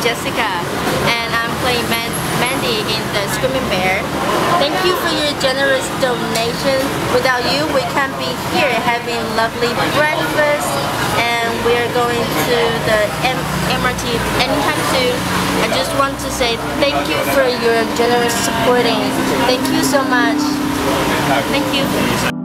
Jessica, and I'm playing Mandy in the Screaming Bear. Thank you for your generous donation. Without you, we can't be here having lovely breakfast, and we are going to the MRT anytime soon. I just want to say thank you for your generous supporting. Thank you so much. Thank you.